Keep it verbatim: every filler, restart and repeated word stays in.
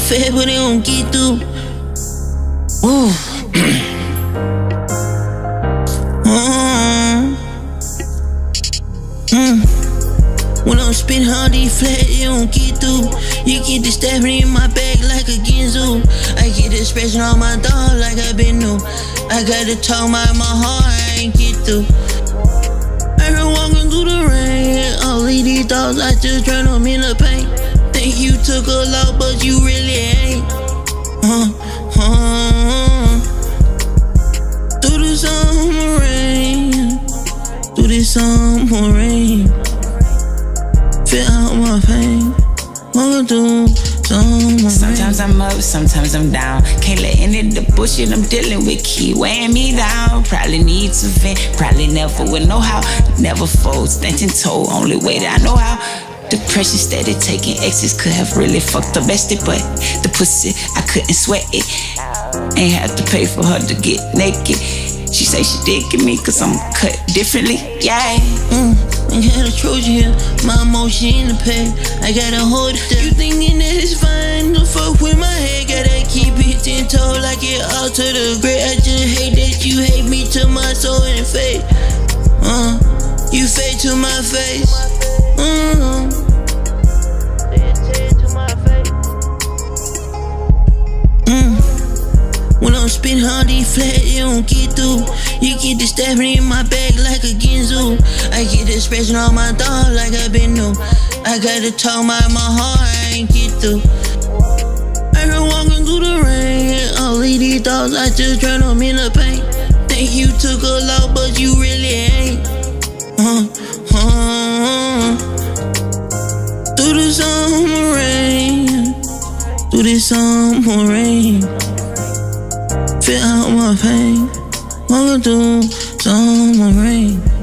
fast, but they don't get through. Ooh. mm. Mm. When I'm spitting hard, these flat, you don't get through. You get the stabbing in my back like a Ginzu. I get the expression on my dog like I been new. I got to talk my, my heart, I ain't get through. I heard walking through the rain. All of these thoughts, I just drown them in the pain. Think you took a lot, but you really ain't. Uh, uh, through the summer rain, through the summer rain, feel out my pain. Walking through summer rain. Sometimes I'm up, sometimes I'm down. Can't let any of the bullshit I'm dealing with keep weighing me down. Probably need to vent, probably never will know how. Never fold, stenching toe, only way that I know how. Depression steady taking exes could have really fucked the bestie, but the pussy, I couldn't sweat it. Ain't have to pay for her to get naked. She say she did give me cause I'm cut differently, yeah. Mm, I got a Trojan here, my emotion in the pain. I gotta hold it there. You thinking that it's fine, don't fuck with my head. Gotta keep it ten toe like it all to the grave. I just hate that you hate me to my soul and face. Uh, you fade to my face. Mm-hmm. Mm. When I'm spitting hard, these flat, you don't get through. You get the stabbing in my back like a Ginzu. I get the expression on my dog like I been new. I got to talk my, my heart, I ain't get through. I heard walking through the rain. All of these thoughts, I just drown them in the pain. Think you took a lot, but you really ain't. Uh, uh, through the summer rain, through the summer rain, feel out my pain. Walking through summer rain.